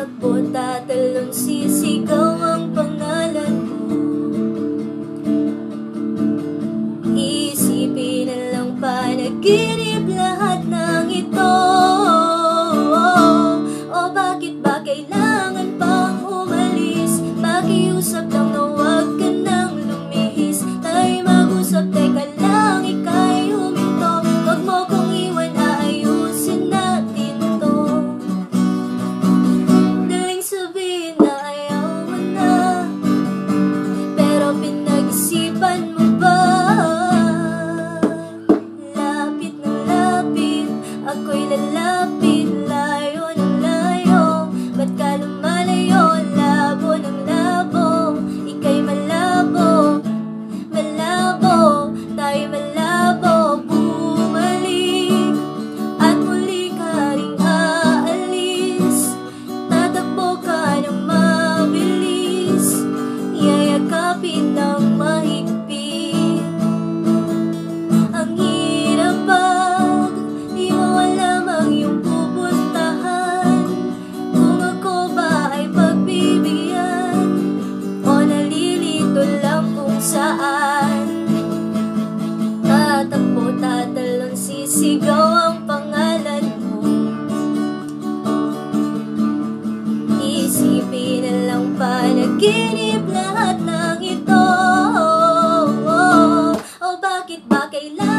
Tatakbo, tatalon, sisigaw ang pangalan mo. Isipin na lang panaginip lahat ng ito. O bakit ba kailangan pang umalis? Pakiusap lang na huwag ka nang lumihis. Tayo mag-usap, teka lang, ika'y huminto. Huwag mo kong iwan, aayusin natin to. Daling sabihin na ayaw mo na, pero pinag-isipan mo ba? Lapit na lapit, ako'y lalapit. Layo ng layo, ba't ka lumalayo? Labo ng labo, ika'y malabo. Malabo, tayo malabo. Bumalik at muli ka ring aalis. Tatakbo ka ng mabilis, yayakapin ng mahigpit. Ang hirap pag di mo alam ang iyong pupuntahan. Kung ako ba ay pagbibigyan o nalilito lang kung saan. Tatakbo, tatalon, sisigaw ang pangalan mo. Isipin na lang panaginip lahat ng ito. O bakit ba kailangan